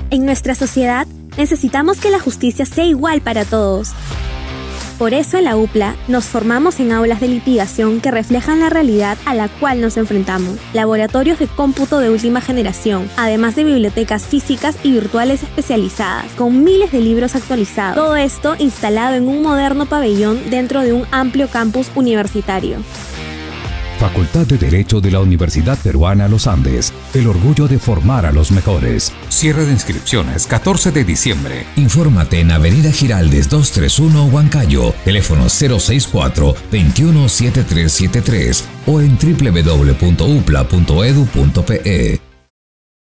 En nuestra sociedad, necesitamos que la justicia sea igual para todos. Por eso en la UPLA nos formamos en aulas de litigación que reflejan la realidad a la cual nos enfrentamos, laboratorios de cómputo de última generación, además de bibliotecas físicas y virtuales especializadas, con miles de libros actualizados. Todo esto instalado en un moderno pabellón dentro de un amplio campus universitario. Facultad de Derecho de la Universidad Peruana Los Andes. El orgullo de formar a los mejores. Cierre de inscripciones 14 de diciembre. Infórmate en Avenida Giraldes 231 Huancayo, teléfono 064-217373 o en www.upla.edu.pe.